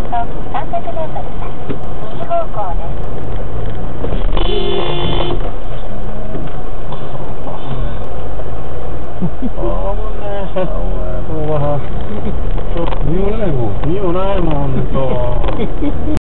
300メートル先、右方向です。 見ようないもん、見ようないもんと。